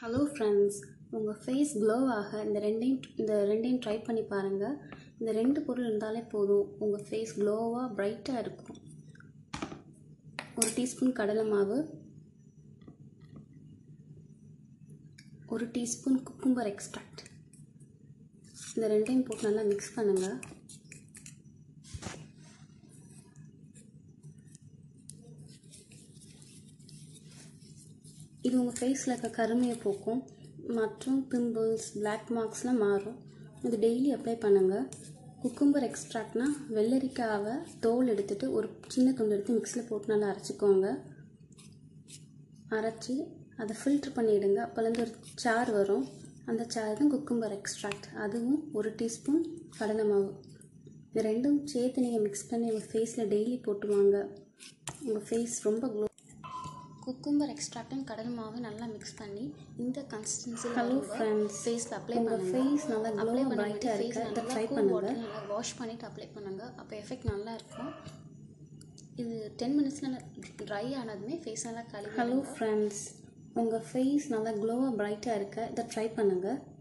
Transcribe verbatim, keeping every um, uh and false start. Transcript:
Hello friends, உங்கள் face glow ஆக இந்த ரெண்டையும் இந்த ரெண்டையும் ட்ரை பண்ணி பாருங்கள். இந்த ரெண்டு பொருள் இருந்தாலே போதும், உங்கள் ஃபேஸ் க்ளோவாக பிரைட்டாக இருக்கும். ஒரு டீஸ்பூன் கடலை மாவு, ஒரு டீஸ்பூன் குக்கும்பர் எக்ஸ்ட்ராக்ட், இந்த ரெண்டையும் போட்டு நல்லா மிக்ஸ் பண்ணுங்கள். இது உங்கள் ஃபேஸில் இருக்க கருமையை போக்கும் மற்றும் பிம்பிள்ஸ், பிளாக் மார்க்ஸ்லாம் மாறும். இது டெய்லி அப்ளை பண்ணுங்கள். குக்கும்பர் எக்ஸ்ட்ராக்ட்னா வெள்ளரிக்காவை தோல் எடுத்துகிட்டு ஒரு சின்ன துண்டு எடுத்து மிக்ஸியில் போட்டு நல்லா அரைச்சிக்கோங்க. அரைச்சி அதை ஃபில்ட்ரு பண்ணிவிடுங்க. அப்போலேருந்து ஒரு சாறு வரும், அந்த சாறு தான் குக்கும்பர் எக்ஸ்ட்ராக்ட். அதுவும் ஒரு டீஸ்பூன் கடலை மாவு, இது ரெண்டும் சேர்த்து நீங்கள் மிக்ஸ் பண்ணி உங்கள் ஃபேஸில் டெய்லி போட்டுவாங்க. உங்கள் ஃபேஸ் ரொம்ப க்ளோ. குக்கும்பர் எக்ஸ்ட்ராக்டும் கடல் மாவு நல்லா மிக்ஸ் பண்ணி இந்த கன்சிஸ்டன்சி ஹலோ ஃப்ரெண்ட்ஸ், ஃபேஸில் அப்ளை உங்கள் பண்ணுங்கள். ஃபேஸ் நல்லா அப்ளை க்ளோ பண்ணி பிரைட்டாக ஃபேஸ் இருக்குது. இதை நல்லா ட்ரை கூல் பண்ணுங்கள். வாட்டர் நல்லா வாஷ் பண்ணிவிட்டு அப்ளை பண்ணுங்கள். அப்போ எஃபெக்ட் நல்லா இருக்கும். இது டென் மினிட்ஸில் ட்ரை ஆனதுமே ஃபேஸ் நல்லா கழுவி. ஹலோ ஃப்ரெண்ட்ஸ், உங்கள் ஃபேஸ் நல்லா க்ளோவாக பிரைட்டாக இருக்குது. இதை ட்ரை பண்ணுங்கள்.